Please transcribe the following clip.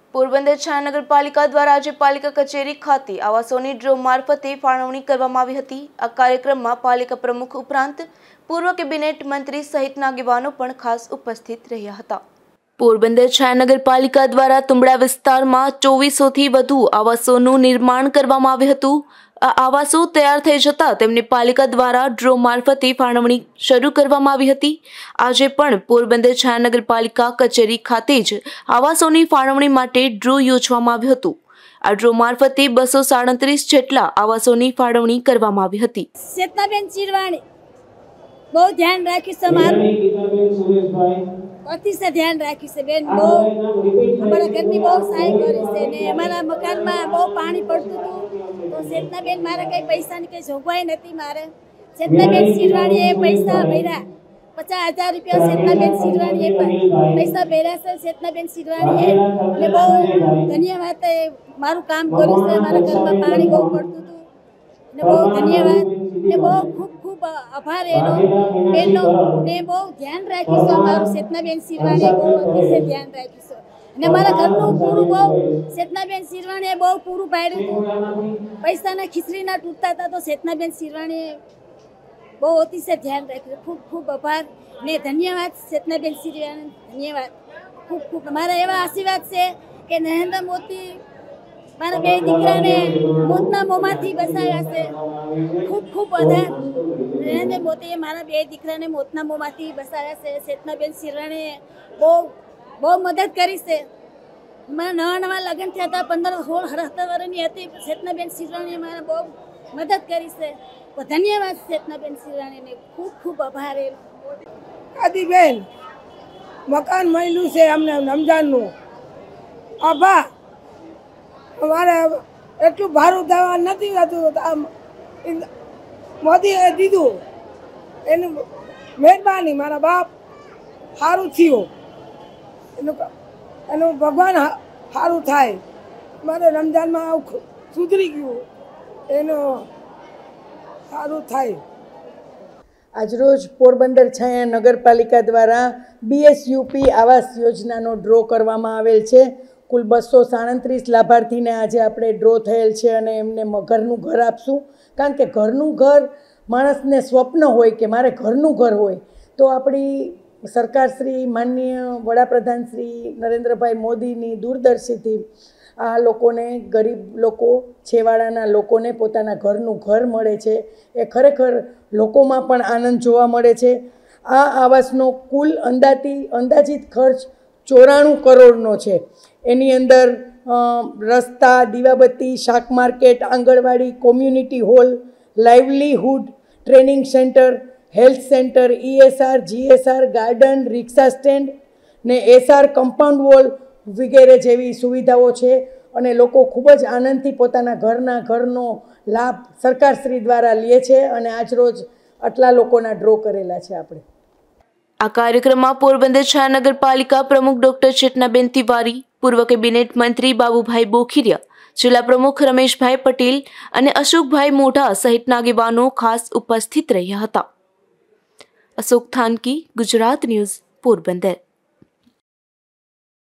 પોરબંદર નગરપાલિકા દ્વારા આજે પાલિકા કચેરી ખાતે આવાસોની ડ્રો મારફતે ફાળવણી કરવામાં આવી હતી। આ કાર્યક્રમમાં પાલિકા પ્રમુખ ઉપરાંત પૂર્વ કેબિનેટ મંત્રી સહિતના આગેવાનો પણ ખાસ ઉપસ્થિત રહ્યા હતા। પોરબંદર નગરપાલિકા દ્વારા તુંબડા વિસ્તારમાં 2400 થી વધુ આવાસોનું નિર્માણ કરવામાં આવ્યું હતું। આ આવાસો તૈયાર થઈ જતા તેમને પાલિકા દ્વારા ડ્રો મારફતે ફાળવણી શરૂ કરવામાં આવી હતી। આજે પણ પોરબંદર નગરપાલિકા કચેરી ખાતે જ આવાસોની ફાળવણી માટે ડ્રો યોજવામાં આવ્યું હતું। આ ડ્રો મારફતે 237 જેટલા આવાસોની ફાળવણી કરવામાં આવી હતી। ચેતનાબેન ચીરવાણી બહુ ધ્યાન રાખ્યું છે, મારું અતિશય ધ્યાન રાખ્યું છે બેન। બહુ અમારા ઘરની બહુ સહાય કરી છે ને અમારા મકાનમાં બહુ પાણી પડતું હતું તો ચેતનાબેન મારે કઈ પૈસાની કઈ જોગવાઈ નથી। મારે ચેતનાબેન ચીરવાણીએ પૈસા ભર્યા 50,000 રૂપિયા ચેતનાબેન ચીરવાણીએ પૈસા ભર્યા છે। ચેતનાબેન ચીરવાણીએ અને બહુ ધન્યવાદ, મારું કામ કર્યું છે। મારા ઘરમાં પાણી બહુ પડતું હતું ને બહુ ધન્યવાદ ને બહુ ખૂબ આભાર એનો બેનનો ને બહુ ધ્યાન રાખ્યું છે અમારું। ચેતનાબેન ચીરવાણીએ બહુ અતિશય ધ્યાન રાખ્યું છે અને મારા ઘરનું પૂરું બહુ ચેતનાબેન ચીરવાણીએ બહુ પૂરું પાડ્યું હતું। પૈસાના ખીચડીના તૂટતા હતા તો ચેતનાબેન ચીરવાણીએ બહુ અતિશય ધ્યાન રાખ્યું। ખૂબ ખૂબ આભાર ને ધન્યવાદ ચેતનાબેન ચીરવાણી, ધન્યવાદ ખૂબ ખૂબ। મારા એવા આશીર્વાદ છે કે નરેન્દ્ર મોદી મારા બે દીકરાને મોતના મોંમાંથી બચાવ્યા છે। ખૂબ ખૂબ આભાર। નરેન્દ્ર મોદીએ મારા બે દીકરાને મોતના મોંમાંથી બચાવ્યા છે। ચેતનાબેન ચીરવાણીએ બહુ મદદ કરી છે। મારા નવા લગ્ન થયા હતા, 15-16 વર્ષની હતી। ચેતનાબેન ચીરવાણીએ મારે બહુ મદદ કરી છે। ધન્યવાદ ચેતનાબેન ચીરવાણીને, ખૂબ ખૂબ આભાર। આદિબેન મકાન મળ્યું છે અમને રમજાનનું, આભાર। અમારે એટલું ભારું થવા નથી થતું, મોદીએ દીધું એની મહેરબાની। મારા બાપ સારું થયું, એનું ભગવાન સારું થાય। મારે રમજાનમાં આવું સુધરી ગયું, એનું સારું થાય। આજરોજ પોરબંદર છાયા નગરપાલિકા દ્વારા BSUP આવાસ યોજનાનો ડ્રો કરવામાં આવેલ છે। કુલ 237 લાભાર્થીને આજે આપણે ડ્રો થયેલ છે અને એમને ઘરનું ઘર આપશું। કારણ કે ઘરનું ઘર માણસને સ્વપ્ન હોય કે મારે ઘરનું ઘર હોય, તો આપણી સરકારશ્રી માનનીય વડાપ્રધાન શ્રી નરેન્દ્રભાઈ મોદીની દૂરદર્શીથી આ લોકોને, ગરીબ લોકો, છેવાડાના લોકોને પોતાના ઘરનું ઘર મળે છે। એ ખરેખર લોકોમાં પણ આનંદ જોવા મળે છે। આ આવાસનો કુલ અંદાજિત ખર્ચ 94 કરોડનો છે। એની અંદર રસ્તા, દીવાબત્તી, શાક માર્કેટ, આંગણવાડી, community hall, livelihood training centre, health centre, ESR, GSR, garden, rickshaw stand ને SR કમ્પાઉન્ડ વોલ વગેરે જેવી સુવિધાઓ છે અને લોકો ખૂબ જ આનંદથી પોતાના ઘરનો લાભ સરકારશ્રી દ્વારા લે છે અને આજરોજ આટલા લોકોના ડ્રો કરેલા છે આપણે। આ કાર્યક્રમમાં પોરબંદર નગરપાલિકા પ્રમુખ ડોક્ટર ચેતનાબેન તિવારી, પૂર્વ કેબિનેટ મંત્રી બાબુભાઈ બોખીરિયા, જિલ્લા પ્રમુખ રમેશભાઈ પટેલ અને અશોકભાઈ મોઢા સહિતના આગેવાનો ખાસ ઉપસ્થિત રહ્યા હતા। અશોક થાનકી, ગુજરાત ન્યૂઝ, પોરબંદર।